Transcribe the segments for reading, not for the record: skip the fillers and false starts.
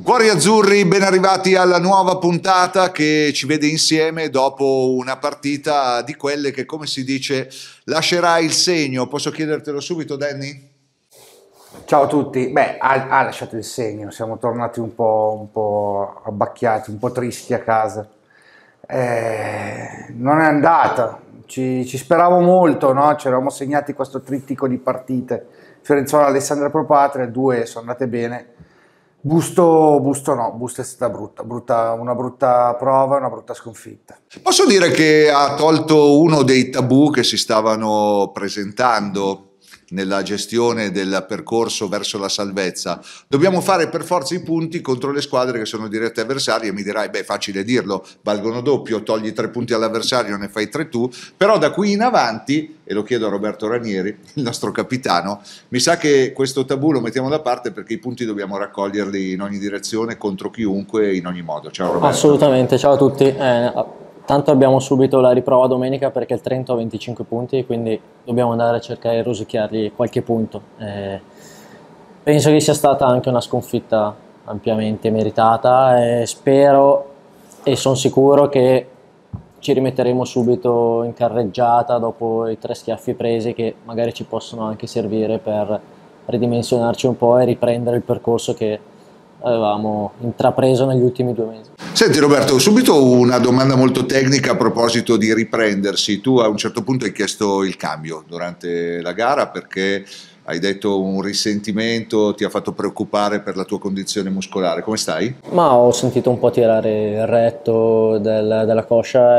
Cuori azzurri, ben arrivati alla nuova puntata che ci vede insieme dopo una partita di quelle che, come si dice, lascerà il segno. Posso chiedertelo subito, Danny? Ciao a tutti. Beh, ha lasciato il segno, siamo tornati un po' abbacchiati, un po' tristi a casa. Non è andata, ci speravo molto, no? Ci eravamo segnati questo trittico di partite. Fiorenzuola, Alessandria Pro Patria, 2 sono andate bene. Busto no, Busto è stata una brutta prova, una brutta sconfitta. Posso dire che ha tolto uno dei tabù che si stavano presentando nella gestione del percorso verso la salvezza. Dobbiamo fare per forza i punti contro le squadre che sono dirette avversarie. Mi dirai, beh, facile dirlo, valgono doppio, togli 3 punti all'avversario, ne fai 3 tu, però da qui in avanti, e lo chiedo a Roberto Ranieri, il nostro capitano, mi sa che questo tabù lo mettiamo da parte perché i punti dobbiamo raccoglierli in ogni direzione, contro chiunque, in ogni modo. Ciao Roberto. Assolutamente, ciao a tutti. Tanto abbiamo subito la riprova domenica perché il Trento ha 25 punti, quindi dobbiamo andare a cercare di rosicchiargli qualche punto. Penso che sia stata anche una sconfitta ampiamente meritata e spero e sono sicuro che ci rimetteremo subito in carreggiata dopo i 3 schiaffi presi, che magari ci possono anche servire per ridimensionarci un po' e riprendere il percorso che avevamo intrapreso negli ultimi 2 mesi. Senti Roberto, subito una domanda molto tecnica a proposito di riprendersi. Tu a un certo punto hai chiesto il cambio durante la gara perché hai detto un risentimento ti ha fatto preoccupare per la tua condizione muscolare. Come stai? Ma ho sentito un po' tirare il retto della coscia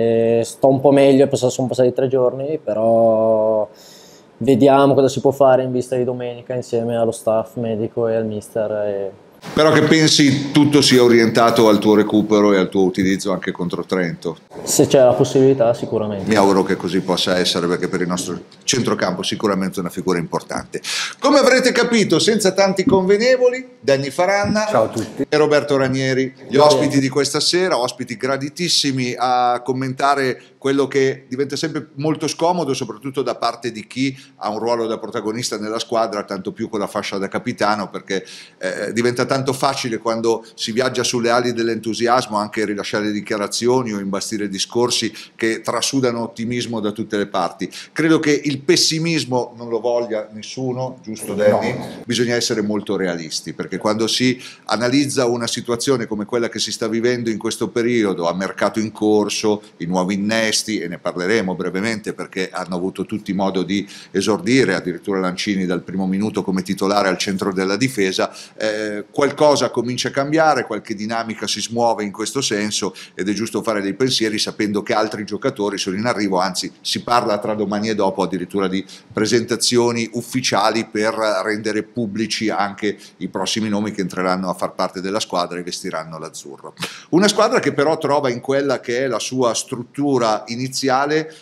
e sto un po' meglio, sono passati 3 giorni, però vediamo cosa si può fare in vista di domenica insieme allo staff medico e al mister. Però che pensi tutto sia orientato al tuo recupero e al tuo utilizzo anche contro Trento? Se c'è la possibilità, sicuramente. Mi auguro che così possa essere, perché per il nostro centrocampo sicuramente è una figura importante. Come avrete capito, senza tanti convenevoli, Danny Faranna. Ciao a tutti. E Roberto Ranieri, gli ospiti di questa sera, ospiti graditissimi a commentare quello che diventa sempre molto scomodo, soprattutto da parte di chi ha un ruolo da protagonista nella squadra, tanto più con la fascia da capitano, perché diventa tanto facile quando si viaggia sulle ali dell'entusiasmo anche rilasciare dichiarazioni o imbastire discorsi che trasudano ottimismo da tutte le parti. Credo che il pessimismo non lo voglia nessuno, giusto Danny? No. Bisogna essere molto realisti, perché quando si analizza una situazione come quella che si sta vivendo in questo periodo, a mercato in corso, i nuovi innesti, e ne parleremo brevemente perché hanno avuto tutti modo di esordire, addirittura Lancini dal primo minuto come titolare al centro della difesa, qualcosa comincia a cambiare, qualche dinamica si smuove in questo senso ed è giusto fare dei pensieri sapendo che altri giocatori sono in arrivo, anzi si parla tra domani e dopo addirittura di presentazioni ufficiali per rendere pubblici anche i prossimi nomi che entreranno a far parte della squadra e vestiranno l'azzurro. Una squadra che però trova in quella che è la sua struttura iniziale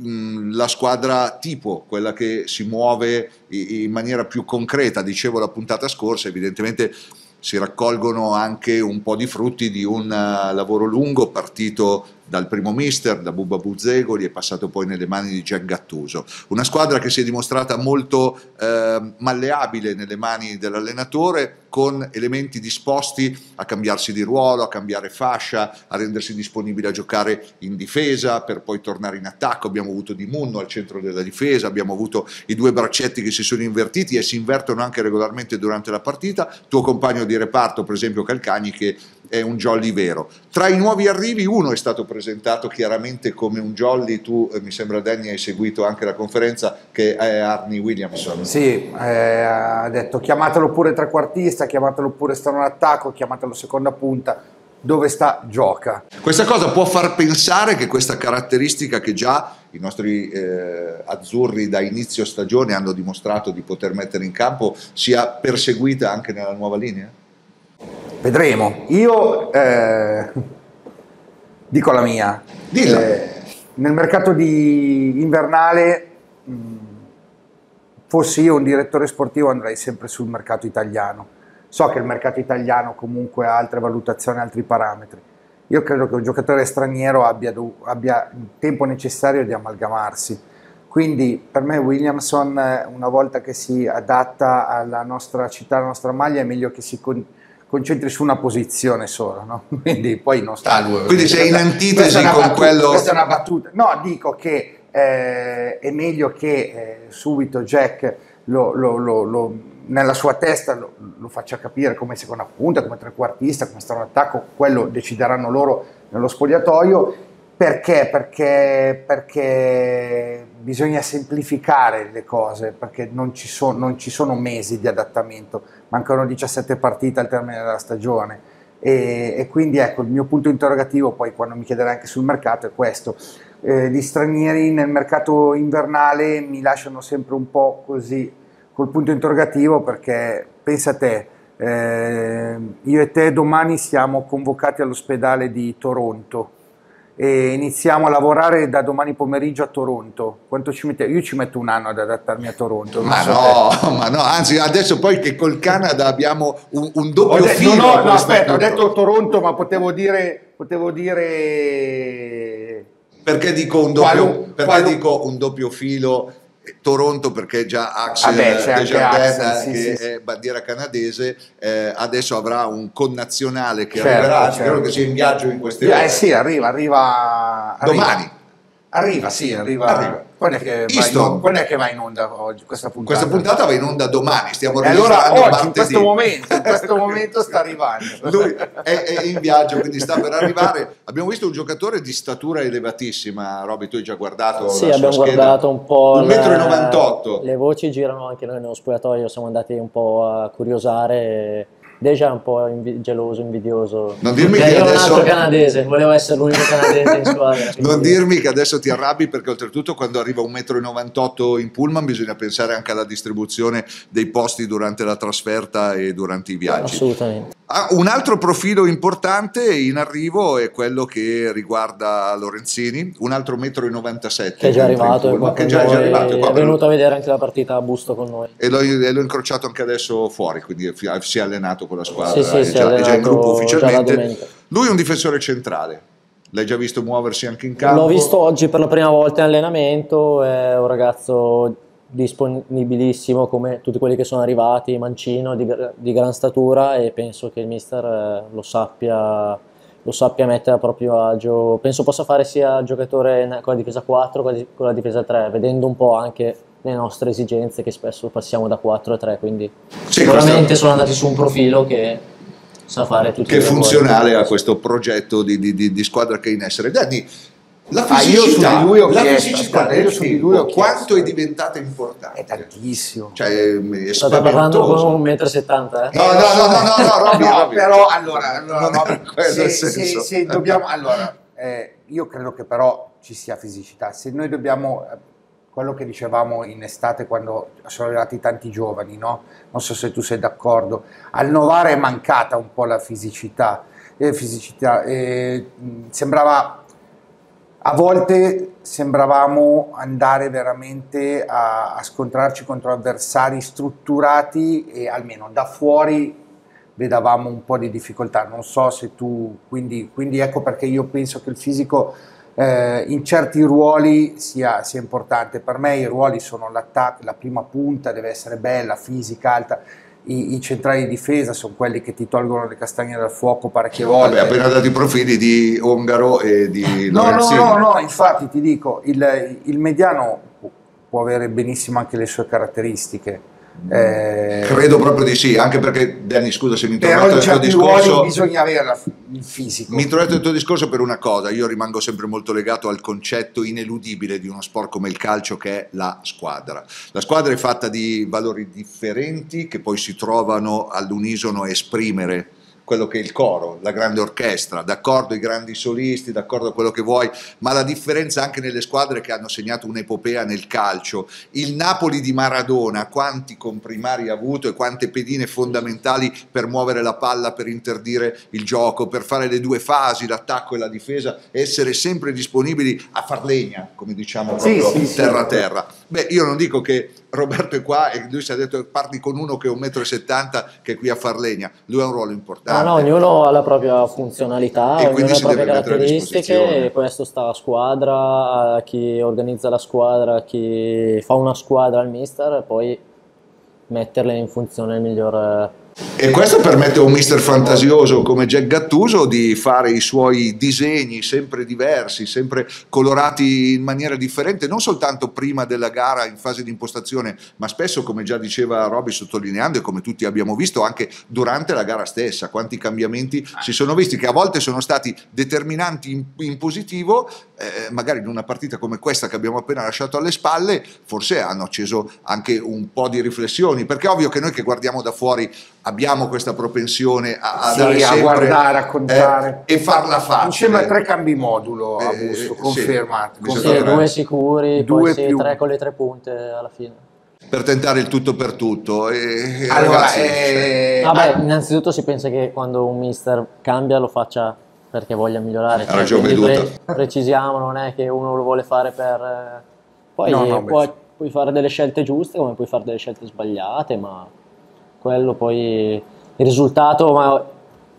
la squadra tipo, quella che si muove in maniera più concreta. Dicevo la puntata scorsa, evidentemente si raccolgono anche un po' di frutti di un lavoro lungo partito dal primo mister, da Bubba Buzzegoli, è passato poi nelle mani di Jack Gattuso. Una squadra che si è dimostrata molto malleabile nelle mani dell'allenatore, con elementi disposti a cambiarsi di ruolo, a cambiare fascia, a rendersi disponibile a giocare in difesa per poi tornare in attacco. Abbiamo avuto Di Munno al centro della difesa, abbiamo avuto i 2 braccetti che si sono invertiti e si invertono anche regolarmente durante la partita. Tuo compagno di reparto, per esempio Calcagni, che è un jolly vero. Tra i nuovi arrivi uno è stato presentato chiaramente come un jolly, tu mi sembra Danny hai seguito anche la conferenza, che è Arnie Williamson. Sì, ha detto chiamatelo pure trequartista, chiamatelo pure stare in attacco, chiamatelo seconda punta, dove sta gioca. Questa cosa può far pensare che questa caratteristica che già i nostri azzurri da inizio stagione hanno dimostrato di poter mettere in campo sia perseguita anche nella nuova linea? Vedremo. Io dico la mia. Nel mercato invernale, fossi io un direttore sportivo, andrei sempre sul mercato italiano. So che il mercato italiano comunque ha altre valutazioni, altri parametri. Io credo che un giocatore straniero abbia il tempo necessario di amalgamarsi. Quindi per me Williamson, una volta che si adatta alla nostra città, alla nostra maglia, è meglio che si concentri su una posizione sola, no? Quindi poi non sta a lui. Quindi sei in antitesi con quello... Questa è una battuta. No, dico che è meglio che subito Jack nella sua testa lo faccia capire come seconda punta, come trequartista, come stare in attacco, quello decideranno loro nello spogliatoio. Perché? Perché bisogna semplificare le cose, perché non ci sono mesi di adattamento, mancano 17 partite al termine della stagione e quindi ecco il mio punto interrogativo poi quando mi chiederai anche sul mercato è questo. Gli stranieri nel mercato invernale mi lasciano sempre un po' così col punto interrogativo, perché pensa a te, io e te domani siamo convocati all'ospedale di Toronto e iniziamo a lavorare da domani pomeriggio a Toronto. Quanto ci mette? Io ci metto un anno ad adattarmi a Toronto. Ma no, anzi adesso poi che col Canada abbiamo un doppio filo. No, aspetta, ho detto Toronto, ma potevo dire perché dico un doppio filo Toronto, perché già Axel Desjardins che è bandiera canadese, adesso avrà un connazionale che arriverà, spero che sia in viaggio in queste ore. Sì, arriva domani. Arriva. Quando è che va in onda oggi questa puntata? Questa puntata va in onda domani, stiamo registrando oggi, martedì. In questo momento sta arrivando. Lui è in viaggio, quindi sta per arrivare. Abbiamo visto un giocatore di statura elevatissima, Roby, tu hai già guardato sì, la sua abbiamo guardato un po'. 1,98 m. Le voci girano anche noi nello spogliatoio, siamo andati un po' a curiosare. Deja è un po' geloso, invidioso. Non dirmi che io adesso... un altro canadese, volevo essere l'unico canadese in squadra. Quindi... Non dirmi che adesso ti arrabbi, perché oltretutto quando arriva 1,98 m in pullman bisogna pensare anche alla distribuzione dei posti durante la trasferta e durante i viaggi. Assolutamente. Un altro profilo importante in arrivo è quello che riguarda Lorenzini, un altro 1,97 m. Che è già arrivato, è venuto a vedere anche la partita a Busto con noi. E l'ho incrociato anche adesso fuori, quindi si è allenato con la squadra, sì, è già in gruppo ufficialmente. Lui è un difensore centrale, l'hai già visto muoversi anche in campo? L'ho visto oggi per la prima volta in allenamento, è un ragazzo disponibilissimo come tutti quelli che sono arrivati, mancino, di gran statura, e penso che il mister lo sappia mettere a proprio agio. Penso possa fare sia giocatore con la difesa 4 che con la difesa 3, vedendo un po' anche le nostre esigenze, che spesso passiamo da 4 a 3, quindi sicuramente sono andati su un profilo che sa fare tutto, che è funzionale a questo progetto di squadra che è in essere. Danny, la fisicità, io su di lui ho quanto è diventata importante? È tantissimo. Cioè, state parlando con 1,70 m? No, Roby. Però allora se dobbiamo, io credo che però ci sia fisicità. Se noi dobbiamo, quello che dicevamo in estate quando sono arrivati tanti giovani, no? Non so se tu sei d'accordo, al Novara è mancata un po' la fisicità. Sembrava... A volte sembravamo andare veramente a scontrarci contro avversari strutturati e almeno da fuori vedavamo un po' di difficoltà. Non so se tu, quindi ecco perché io penso che il fisico in certi ruoli sia importante. Per me i ruoli sono l'attacco, la prima punta deve essere bella, fisica, alta. I centrali di difesa sono quelli che ti tolgono le castagne dal fuoco parecchie volte. Vabbè, appena dato i profili di Ongaro e di Lorenzini. No, infatti ti dico, il mediano può avere benissimo anche le sue caratteristiche. Credo proprio di sì, anche perché, Danny, scusa se mi intrometto nel tuo discorso, bisogna avere il fisico. Mi intrometto nel tuo discorso per una cosa: io rimango sempre molto legato al concetto ineludibile di uno sport come il calcio, che è la squadra. La squadra è fatta di valori differenti che poi si trovano all'unisono a esprimere quello che è il coro, la grande orchestra, d'accordo i grandi solisti, d'accordo quello che vuoi, ma la differenza anche nelle squadre che hanno segnato un'epopea nel calcio. Il Napoli di Maradona, quanti comprimari ha avuto e quante pedine fondamentali per muovere la palla, per interdire il gioco, per fare le due fasi, l'attacco e la difesa, essere sempre disponibili a far legna, come diciamo proprio terra a terra. Beh, io non dico che Roberto è qua e lui si è detto parli con uno che è 1,70 m che è qui a far legna, lui ha un ruolo importante. No, ognuno ha la propria funzionalità, e ognuno ha le proprie caratteristiche, e questo sta alla squadra, a chi organizza la squadra, a chi fa una squadra al mister, e poi metterle in funzione E questo permette a un mister fantasioso come Jack Gattuso di fare i suoi disegni sempre diversi, sempre colorati in maniera differente, non soltanto prima della gara in fase di impostazione, ma spesso, come già diceva Roby, sottolineando, e come tutti abbiamo visto anche durante la gara stessa, quanti cambiamenti si sono visti, che a volte sono stati determinanti in positivo, magari in una partita come questa che abbiamo appena lasciato alle spalle, forse hanno acceso anche un po' di riflessioni, perché è ovvio che noi che guardiamo da fuori abbiamo questa propensione a dare sempre, guardare, a contare e farla facile. Insieme a 3 cambi modulo a Busto, confermati. Sì, 2 sicuri, poi sì, 3 con le 3 punte alla fine. Per tentare il tutto per tutto. Allora, vabbè, innanzitutto si pensa che quando un mister cambia lo faccia perché voglia migliorare. Ha ragione veduta. Precisiamo, non è che uno lo vuole fare per... Poi puoi fare delle scelte giuste come puoi fare delle scelte sbagliate, ma quello poi il risultato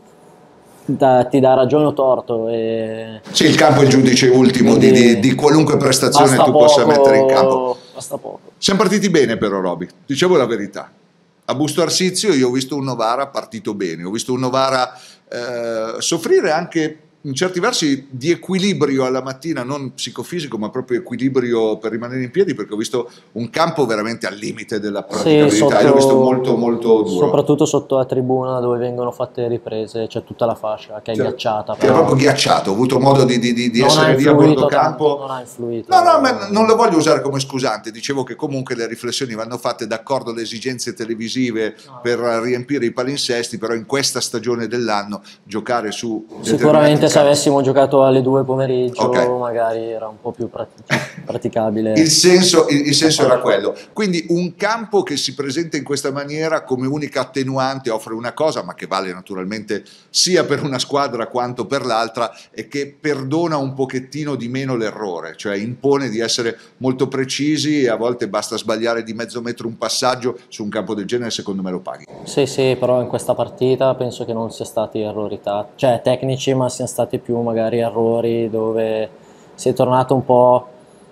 ti dà ragione o torto. Sì, il campo è il giudice ultimo di qualunque prestazione tu possa mettere in campo. Basta poco. Siamo partiti bene però, Roby, dicevo la verità. A Busto Arsizio io ho visto un Novara partito bene, ho visto un Novara soffrire anche in certi versi di equilibrio alla mattina, non psicofisico ma proprio equilibrio per rimanere in piedi, perché ho visto un campo veramente al limite della praticabilità, l'ho visto molto molto duro. Soprattutto sotto la tribuna dove vengono fatte le riprese, c'è tutta la fascia che è ghiacciata. Che è proprio ghiacciato, ho avuto modo di essere lì a bordo campo. Non ha influito. No, ma non lo voglio usare come scusante, dicevo che comunque le riflessioni vanno fatte d'accordo alle esigenze televisive per riempire i palinsesti, però in questa stagione dell'anno giocare su... Sicuramente se avessimo giocato alle 2 pomeriggio magari era un po' più praticabile. Il senso era quello. Quindi un campo che si presenta in questa maniera come unica attenuante offre una cosa, ma che vale naturalmente sia per una squadra quanto per l'altra, e che perdona un pochettino di meno l'errore, cioè impone di essere molto precisi e a volte basta sbagliare di mezzo metro un passaggio su un campo del genere, secondo me lo paghi. Sì, però in questa partita penso che non sia stati errori tecnici, ma siano stati più magari errori dove si è tornato un po'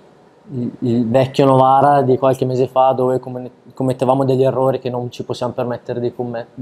il vecchio Novara di qualche mese fa, dove commettevamo degli errori che non ci possiamo permettere di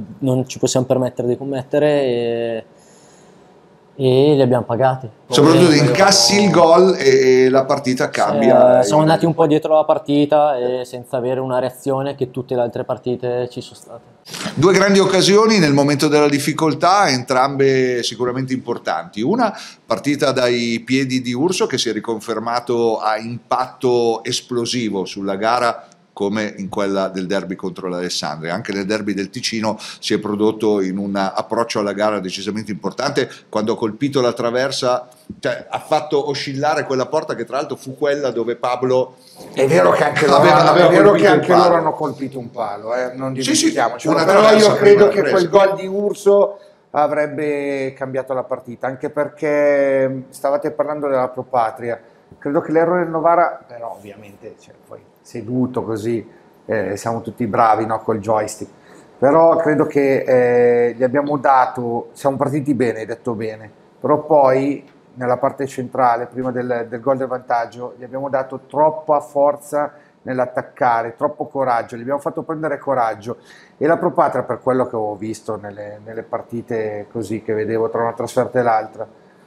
commettere e li abbiamo pagati. Soprattutto incassi il gol e la partita cambia. Siamo andati un po' dietro la partita e senza avere una reazione che tutte le altre partite ci sono state. 2 grandi occasioni nel momento della difficoltà, entrambe sicuramente importanti. Una partita dai piedi di Urso, che si è riconfermato a impatto esplosivo sulla gara, come in quella del derby contro l'Alessandria. Anche nel derby del Ticino si è prodotto in un approccio alla gara decisamente importante, quando ha colpito la traversa, cioè ha fatto oscillare quella porta, che tra l'altro fu quella dove Pablo... È vero che anche loro hanno colpito un palo, non dimentichiamoci. Sì, però io credo che quel gol di Urso avrebbe cambiato la partita, anche perché stavate parlando della Pro Patria. Credo che l'errore del Novara, però ovviamente poi seduto così, siamo tutti bravi, no, col joystick, però credo che gli abbiamo dato, siamo partiti bene, hai detto bene, però poi nella parte centrale, prima del gol del vantaggio, gli abbiamo dato troppa forza nell'attaccare, troppo coraggio, gli abbiamo fatto prendere coraggio, e la Pro Patria, per quello che ho visto nelle partite così che vedevo tra una trasferta e l'altra,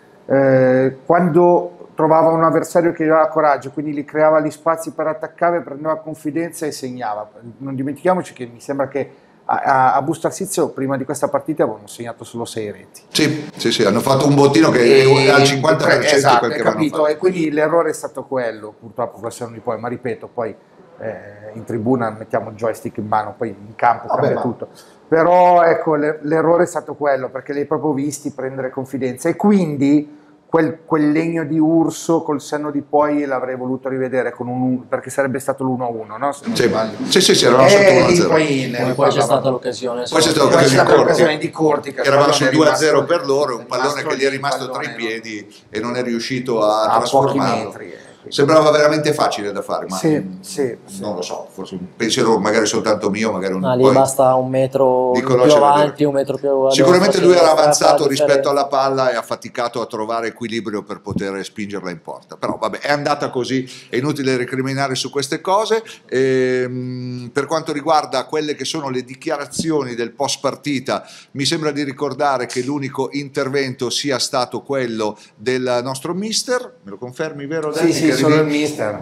quando trovava un avversario che aveva coraggio, quindi gli creava gli spazi per attaccare, prendeva confidenza e segnava. Non dimentichiamoci che mi sembra che a Busto Arsizio prima di questa partita avevano segnato solo 6 reti. Sì, hanno fatto un bottino che è al 50%. Esatto, quel che capito, fatto. E quindi l'errore è stato quello, purtroppo questo anno di poi, ma ripeto, poi in tribuna mettiamo il joystick in mano, poi in campo cambia tutto. Però ecco, l'errore è stato quello, perché li hai proprio visti prendere confidenza, e quindi quel legno di Urso col senno di poi l'avrei voluto rivedere perché sarebbe stato l'1-1, no? Sì, eravamo sotto 1-0. Poi c'è stata l'occasione. Poi c'è stata l'occasione di Corti, che eravamo sul 2-0 per loro, un pallone che gli è rimasto tra i piedi e non è riuscito a trasformarlo. Pochi metri. sembrava veramente facile da fare, ma Sì. non lo so, forse un pensiero magari soltanto mio, magari un Lì poi basta un metro Nicolò più c'è avanti, un metro più a sicuramente destra, lui era sinistra, avanzato fa la rispetto differenza. alla palla e ha faticato a trovare equilibrio per poter spingerla in porta, però vabbè, è andata così, è inutile recriminare su queste cose. Per quanto riguarda quelle che sono le dichiarazioni del post partita, mi sembra di ricordare che l'unico intervento sia stato quello del nostro mister, me lo confermi, vero? Sì, Danny, sì, che solo il arrivi mister.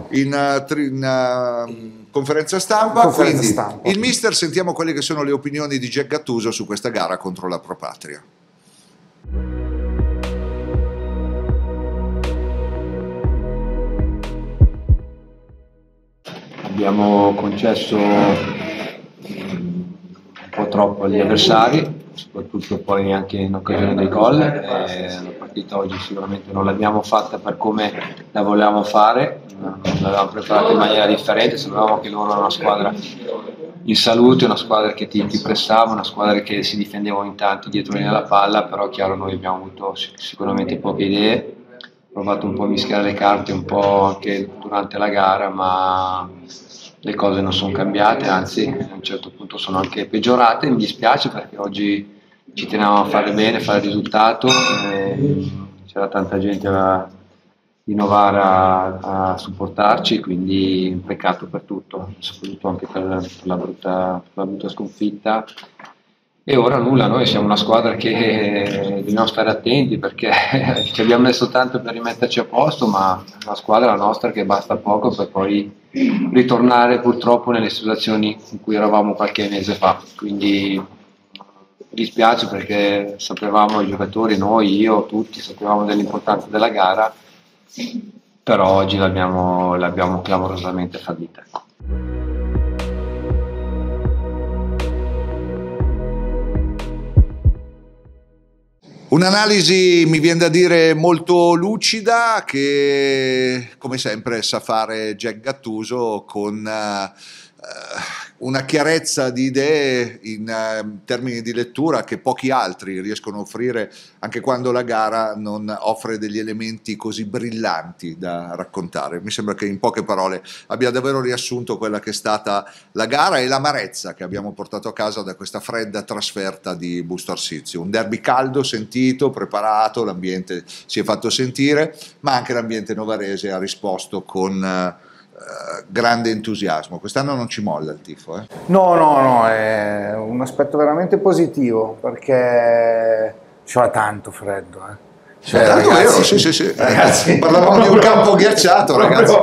in conferenza stampa, Conferenza quindi stampa. il mister, sentiamo quelle che sono le opinioni di Jack Gattuso su questa gara contro la Pro Patria. Abbiamo concesso un po' troppo agli avversari, soprattutto poi anche in occasione dei gol. La partita oggi sicuramente non l'abbiamo fatta per come la volevamo fare, l'avevamo preparata in maniera differente, sapevamo che loro erano una squadra in salute, una squadra che ti pressava, una squadra che si difendeva in tanti dietro la palla, però chiaro noi abbiamo avuto sicuramente poche idee, provato un po' a mischiare le carte un po' anche durante la gara, ma le cose non sono cambiate, anzi a un certo punto sono anche peggiorate. Mi dispiace perché oggi ci tenevamo a fare bene, fare il risultato, c'era tanta gente di Novara a supportarci, quindi un peccato per tutto, soprattutto anche per la brutta sconfitta. E ora nulla, noi siamo una squadra che dobbiamo stare attenti perché ci abbiamo messo tanto per rimetterci a posto, ma la squadra è la nostra che basta poco per poi ritornare purtroppo nelle situazioni in cui eravamo qualche mese fa. Quindi mi dispiace perché sapevamo i giocatori, noi, io, tutti sapevamo dell'importanza della gara, però oggi l'abbiamo clamorosamente fallita. Un'analisi, mi viene da dire, molto lucida, che come sempre sa fare Jack Gattuso, con una chiarezza di idee in termini di lettura che pochi altri riescono a offrire, anche quando la gara non offre degli elementi così brillanti da raccontare. Mi sembra che in poche parole abbia davvero riassunto quella che è stata la gara e l'amarezza che abbiamo portato a casa da questa fredda trasferta di Busto Arsizio. Un derby caldo, sentito, preparato, l'ambiente si è fatto sentire, ma anche l'ambiente novarese ha risposto con grande entusiasmo. Quest'anno non ci molla il tifo, eh? No, è un aspetto veramente positivo perché c'era tanto freddo. Cioè, Tanto ragazzi, vero, sì. Ragazzi, Parlavamo di un campo ghiacciato, ragazzi.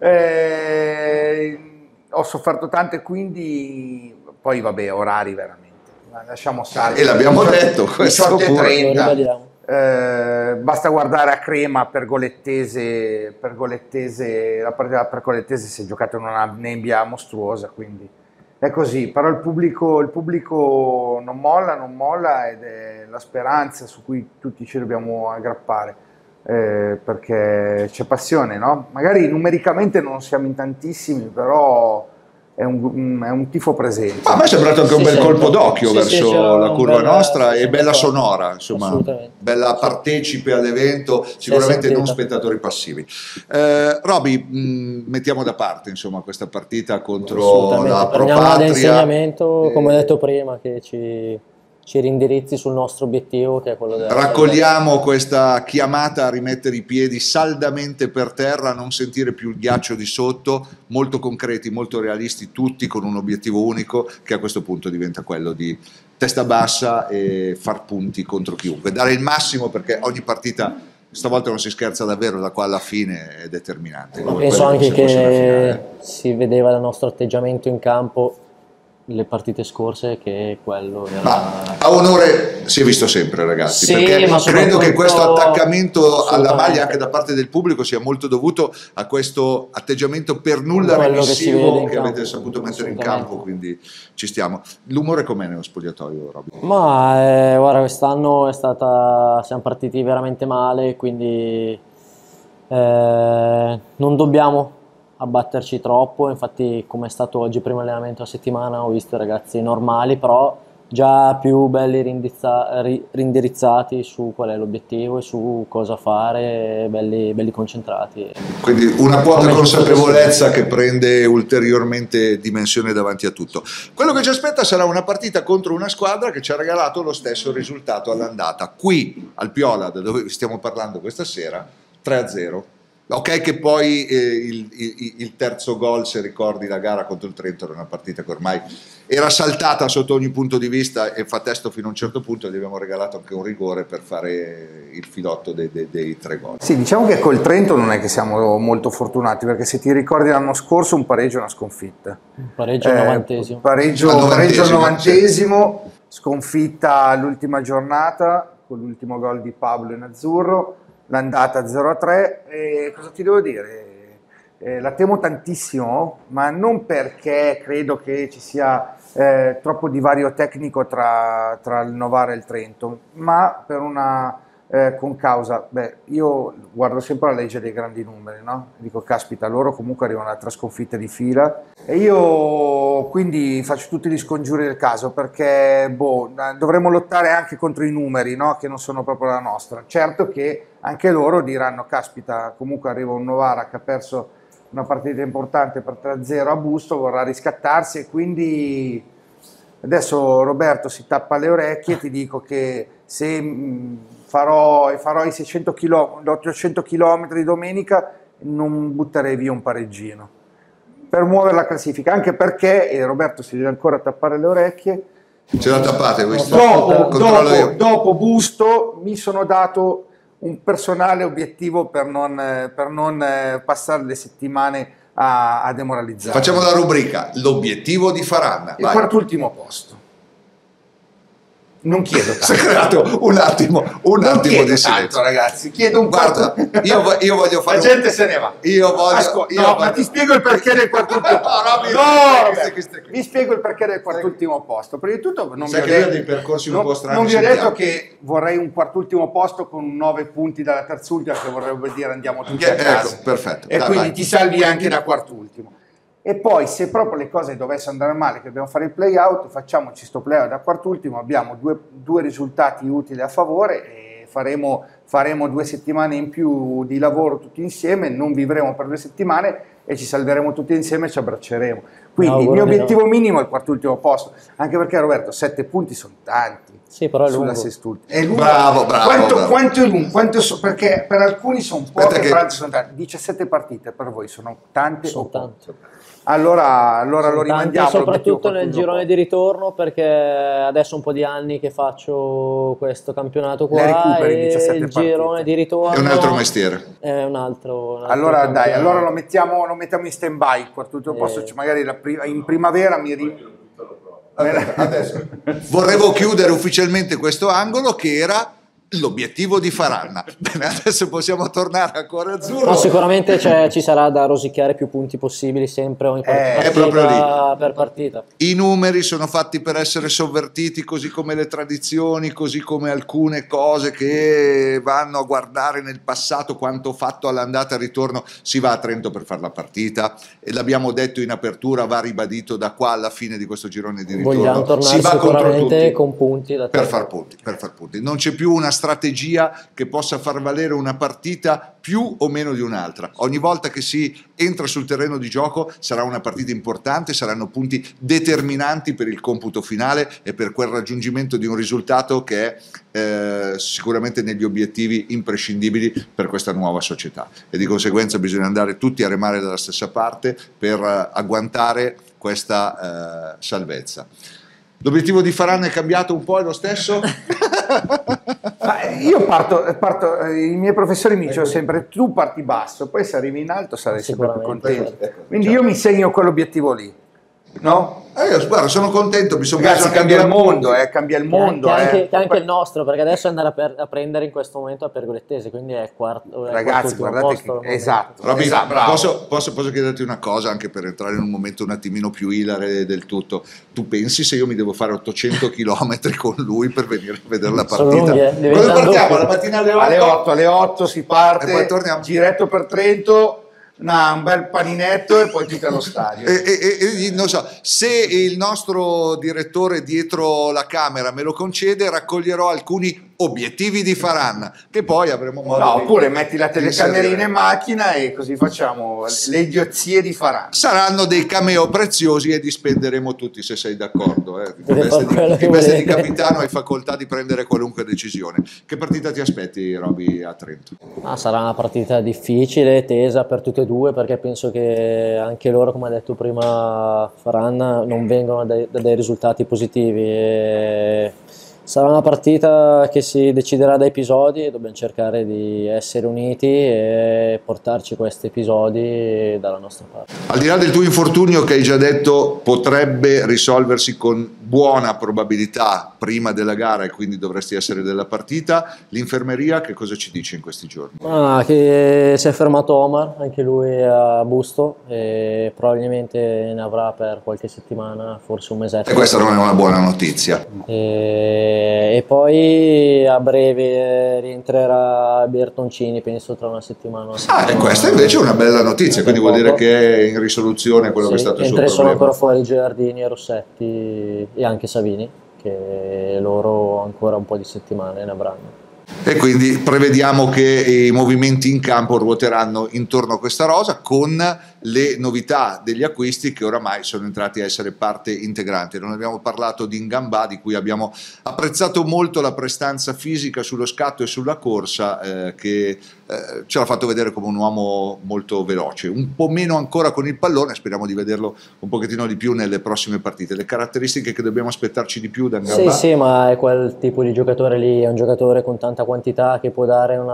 Ho sofferto tanto e quindi poi vabbè, orari veramente. Ma lasciamo stare. E l'abbiamo detto, questo 18:30. Basta guardare a Crema, Pergolettese, la partita Pergolettese si è giocata in una nebbia mostruosa, quindi è così, però il pubblico non molla ed è la speranza su cui tutti ci dobbiamo aggrappare, perché c'è passione, no? Magari numericamente non siamo in tantissimi, però è un tifo presente. A me è sembrato anche un bel colpo d'occhio verso la curva nostra e bella sonora, sonora, insomma, bella partecipe all'evento, sicuramente non spettatori passivi. Roby, mettiamo da parte insomma questa partita contro la Pro Prendiamo ad Patria. insegnamento, come ho detto prima, che ci rindirizzi sul nostro obiettivo, che è quello della Raccogliamo questa chiamata a rimettere i piedi saldamente per terra, a non sentire più il ghiaccio di sotto, molto concreti, molto realisti, tutti con un obiettivo unico, che a questo punto diventa quello di testa bassa e far punti contro chiunque, dare il massimo, perché ogni partita, stavolta non si scherza davvero, da qua alla fine è determinante. Penso anche che si vedeva dal nostro atteggiamento in campo le partite scorse che quello era... Ma a onore si è visto sempre, ragazzi, sì, perché ma credo che questo attaccamento alla maglia assolutamente anche da parte del pubblico sia molto dovuto a questo atteggiamento per nulla quello remissivo che che avete campo, saputo mettere in campo, quindi ci stiamo. L'umore com'è nello spogliatoio, Robby? Ma guarda, quest'anno siamo partiti veramente male, quindi non dobbiamo abbatterci troppo. Infatti, come è stato oggi primo allenamento a settimana, ho visto i ragazzi normali, però già più belli rindirizzati su qual è l'obiettivo e su cosa fare, belli concentrati. Quindi una quota Come consapevolezza che prende ulteriormente dimensione davanti a tutto. Quello che ci aspetta sarà una partita contro una squadra che ci ha regalato lo stesso risultato all'andata. Qui al Piola, da dove stiamo parlando questa sera, 3-0. Ok che poi il terzo gol, se ricordi la gara contro il Trento, era una partita che ormai era saltata sotto ogni punto di vista e fa testo fino a un certo punto, e gli abbiamo regalato anche un rigore per fare il filotto dei 3 gol. Sì, diciamo che col Trento non è che siamo molto fortunati, perché se ti ricordi l'anno scorso un pareggio e una sconfitta. Un pareggio al 90esimo. Pareggio al 90esimo, sconfitta all'ultima giornata con l'ultimo gol di Pablo in azzurro, l'andata 0-3, e cosa ti devo dire? La temo tantissimo, ma non perché credo che ci sia troppo divario tecnico tra il Novara e il Trento, ma per una concausa. Io guardo sempre la legge dei grandi numeri, no? Dico, caspita, loro comunque arrivano a 3 sconfitte di fila, e io quindi faccio tutti gli scongiuri del caso, perché dovremmo lottare anche contro i numeri, no? Che non sono proprio la nostra. Certo che anche loro diranno, caspita, comunque arriva un Novara che ha perso una partita importante per 3-0 a Busto, vorrà riscattarsi, e quindi adesso Roberto si tappa le orecchie e ti dico che se farò i 600 km, 800 km domenica, non butterei via un pareggino per muovere la classifica, anche perché, e Roberto si deve ancora tappare le orecchie, Ce la tappate questo? dopo Busto mi sono dato un personale obiettivo per non passare le settimane a demoralizzare. Facciamo la rubrica, l'obiettivo di Farana. Il quart'ultimo posto. Non chiedo tanto. Si è creato un attimo di silenzio, ragazzi. Chiedo un Guarda, io voglio fare. La gente se ne va. Ma ti spiego il perché del quart'ultimo posto. Vi spiego il perché del quart'ultimo posto. Prima di tutto, non vi ho detto che vorrei un quart'ultimo posto con 9 punti dalla terz'ultima, che vorrebbe dire andiamo tutti a casa. Ecco, perfetto. E quindi ti salvi anche da quart'ultimo. E poi, se proprio le cose dovessero andare male, che dobbiamo fare il play-out, facciamoci sto play-out da quart'ultimo, abbiamo due risultati utili a favore, e faremo 2 settimane in più di lavoro tutti insieme, non vivremo per 2 settimane e ci salveremo tutti insieme e ci abbracceremo. Quindi il mio obiettivo minimo è il quart'ultimo posto, anche perché, Roberto, 7 punti sono tanti. Sì, però è lungo. È lungo. Bravo. Quanto è lungo? Perché per alcuni sono poche, per altri sono tante. 17 partite per voi sono tante? Sono tante. Allora lo rimandiamo. Soprattutto nel girone di ritorno, perché adesso un po' di anni che faccio questo campionato qua, e il girone di ritorno è un altro mestiere. È un altro allora dai, allora lo mettiamo in stand by il quart'ultimo posto, magari in primavera Adesso vorrevo chiudere ufficialmente questo angolo, che era l'obiettivo di Farana. Bene, adesso possiamo tornare a Cuore Azzurro. No, sicuramente ci sarà da rosicchiare più punti possibili sempre, ogni partita, proprio lì. per partita. I numeri sono fatti per essere sovvertiti, così come le tradizioni, così come alcune cose che vanno a guardare nel passato, quanto fatto all'andata e al ritorno. Si va a Trento per fare la partita, e l'abbiamo detto in apertura, va ribadito da qua alla fine di questo girone di ritorno. Vogliamo tornare si va sicuramente con punti per far punti. Non c'è più una strategia che possa far valere una partita più o meno di un'altra. Ogni volta che si entra sul terreno di gioco sarà una partita importante, saranno punti determinanti per il computo finale e per quel raggiungimento di un risultato che è sicuramente negli obiettivi imprescindibili per questa nuova società, e di conseguenza bisogna andare tutti a remare dalla stessa parte per agguantare questa salvezza. L'obiettivo di Farana è cambiato un po', è lo stesso? Io parto, i miei professori mi dicono sempre: tu parti basso, poi se arrivi in alto sarai sempre più contento. Quindi io mi segno quell'obiettivo lì, no? Guarda, sono contento, mi sono Ragazzi, cambia il mondo, cambia il mondo. Che anche il nostro, perché adesso è andare a prendere in questo momento a Pergolettese, quindi è quarto. Ragazzi, guardate posto, esatto. Robby, esatto, posso chiederti una cosa, anche per entrare in un momento un attimino più ilare del tutto? Tu pensi se io mi devo fare 800 km con lui per venire a vedere la partita? Quando partiamo? La mattina alle 8 si parte, e poi torniamo. Giretto per Trento. un bel paninetto e poi tutti allo stadio. Non so, se il nostro direttore dietro la camera me lo concede, raccoglierò alcuni obiettivi di Farhan, che poi avremo modo No, di... oppure metti la telecamerina inserire. in macchina e così facciamo le idiozie di Farhan. Saranno dei cameo preziosi e li spenderemo tutti, se sei d'accordo. In Potete fare quello che in veste di volete. capitano hai facoltà di prendere qualunque decisione. Che partita ti aspetti, Roby, a Trento? Sarà una partita difficile, tesa per tutte e due, perché penso che anche loro, come ha detto prima Farhan, non vengono da dei risultati positivi. Sarà una partita che si deciderà da episodi e dobbiamo cercare di essere uniti e portarci questi episodi dalla nostra parte. Al di là del tuo infortunio, che hai già detto potrebbe risolversi con buona probabilità prima della gara e quindi dovresti essere della partita, l'infermeria che cosa ci dice in questi giorni? Che si è fermato Omar, anche lui a Busto, e probabilmente ne avrà per qualche settimana, forse un mesetto. E questa non è una buona notizia. E poi a breve rientrerà Bertoncini, penso tra una settimana. E questa invece è una bella notizia, quindi vuol dire che è in risoluzione quello che è stato il suo mentre sono problema. ancora fuori Giardini e Rossetti e anche Savini, che loro ancora un po' di settimane ne avranno. E quindi prevediamo che i movimenti in campo ruoteranno intorno a questa rosa, con le novità degli acquisti che oramai sono entrati a essere parte integrante. Non abbiamo parlato di Ngamba, di cui abbiamo apprezzato molto la prestanza fisica sullo scatto e sulla corsa, che ce l'ha fatto vedere come un uomo molto veloce, un po' meno ancora con il pallone, speriamo di vederlo un pochettino di più nelle prossime partite. Le caratteristiche che dobbiamo aspettarci di più da Ngamba? Sì, ma è quel tipo di giocatore lì, è un giocatore con tanta quantità che può dare una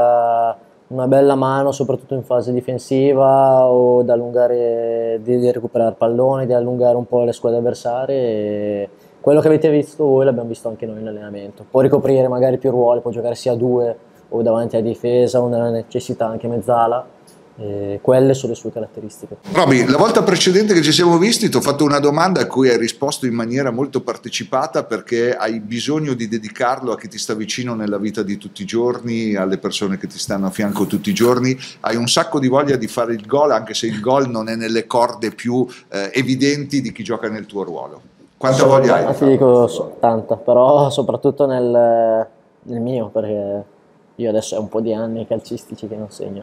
bella mano, soprattutto in fase difensiva, o da allungare, di recuperare pallone, di allungare un po' le squadre avversarie. E quello che avete visto voi l'abbiamo visto anche noi in allenamento. Può ricoprire magari più ruoli, può giocare sia a due o davanti a difesa o nella necessità anche mezzala. Quelle sono le sue caratteristiche. Roby, la volta precedente che ci siamo visti ti ho fatto una domanda a cui hai risposto in maniera molto partecipata, perché hai bisogno di dedicarlo a chi ti sta vicino nella vita di tutti i giorni, alle persone che ti stanno a fianco tutti i giorni. Hai un sacco di voglia di fare il gol, anche se il gol non è nelle corde più evidenti di chi gioca nel tuo ruolo. Quanta voglia hai? Ti dico tanta, però soprattutto nel mio, perché io adesso è un po' di anni calcistici che non segno.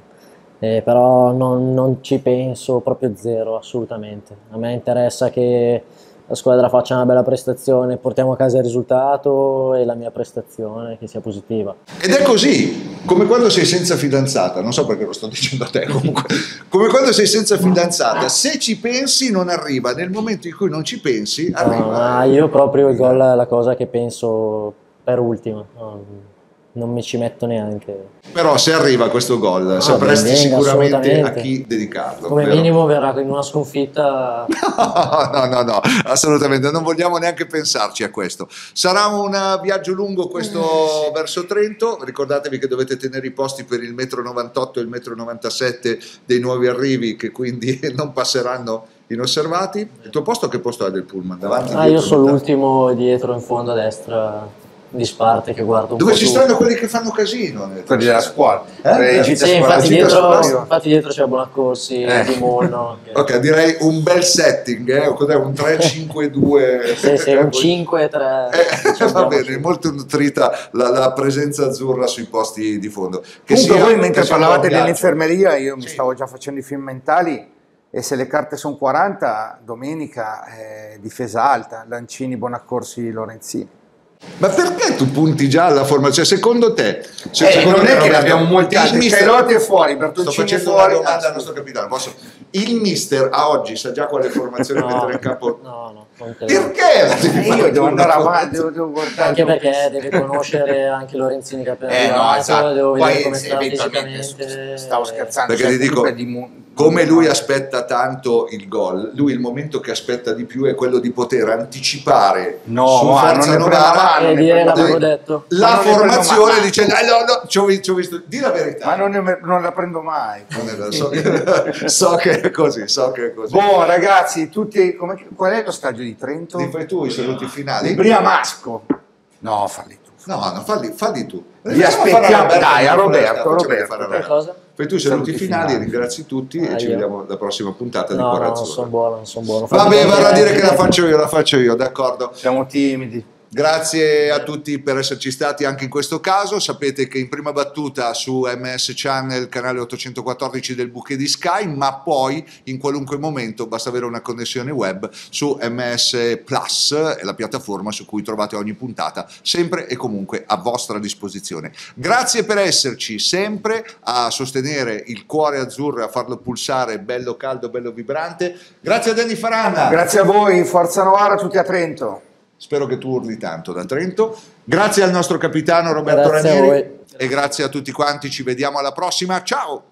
Però non ci penso proprio zero, assolutamente. A me interessa che la squadra faccia una bella prestazione, portiamo a casa il risultato e la mia prestazione che sia positiva. Ed è così, come quando sei senza fidanzata, non so perché lo sto dicendo a te comunque, come quando sei senza fidanzata, se ci pensi non arriva, nel momento in cui non ci pensi arriva. No, io proprio il gol è la cosa che penso per ultima. Non mi ci metto neanche. Però se arriva questo gol sapresti venga, sicuramente a chi dedicarlo. Come vero? minimo verrà in una sconfitta. No, assolutamente, non vogliamo neanche pensarci a questo. Sarà un viaggio lungo questo verso Trento, ricordatevi che dovete tenere i posti per il 1,98 m e il 1,97 m dei nuovi arrivi, che quindi non passeranno inosservati. Il tuo posto, che posto è del pullman? Davanti, dietro, Io sono metà? l'ultimo dietro in fondo a destra di Sparte, che guardo un Dove po' ci su. stanno quelli che fanno casino? Quelli della scuola. Sì, infatti dietro c'è Bonaccorsi, Di Molno. Ok, direi un bel setting, cos'è un 3-5-2? Sì, un 5-3. Va bene, molto nutrita la presenza azzurra sui posti di fondo. Che Comunque sia voi mentre sia un parlavate buon viaggio. dell'infermeria, io mi stavo già facendo i film mentali, e se le carte sono 40, domenica difesa alta, Lancini, Bonaccorsi, Lorenzini. Ma perché tu punti già alla formazione? Secondo te? Secondo non me, è che ne Roberto, abbiamo molti il altri, mister- Celotti è fuori, Sto Bertoncini è facendo fuori. una domanda al nostro capitano. Il mister a oggi sa già quale formazione mettere in campo? No, non credo. Perché? la devi fare Io devo tu andare una avanti, devo guardare. Anche perché deve conoscere anche Lorenzini Capello, No, esatto. devo vedere Poi come sta eventualmente fisicamente. stavo scherzando. Perché cioè, ti dico, comunque come lui aspetta tanto il gol, lui il momento che aspetta di più è quello di poter anticipare No, su ma Forza non ne Novara prendo dire mano, l'avevo dai, detto. la Ma non ne prendo formazione, mai. dice no, ci ho visto, di la verità. ma non la prendo mai. Non è vero, so che è così, Boh, ragazzi, qual è lo stadio di Trento? Ti fai tu i saluti finali? Briamasco. No, falli tu. No, falli tu. Vi aspettiamo, dai, a Roberto. Cosa? Fai tu i saluti finali, ringrazi tutti e ci io? vediamo alla prossima puntata di No, Cuore non Azzurro. sono buono, non sono buono. Vabbè, vorrà dire che la faccio io, d'accordo. Siamo timidi. Grazie a tutti per esserci stati anche in questo caso. Sapete che in prima battuta su MS Channel, canale 814 del Bouquet di Sky, ma poi in qualunque momento basta avere una connessione web su MS Plus, la piattaforma su cui trovate ogni puntata, sempre e comunque a vostra disposizione. Grazie per esserci sempre a sostenere il Cuore Azzurro e a farlo pulsare bello caldo, bello vibrante. Grazie a Danny Farana. Grazie a voi, Forza Novara, tutti a Trento. Spero che tu urli tanto da Trento. Grazie al nostro capitano Roberto Grazie a Ranieri voi. e grazie a tutti quanti. Ci vediamo alla prossima. Ciao!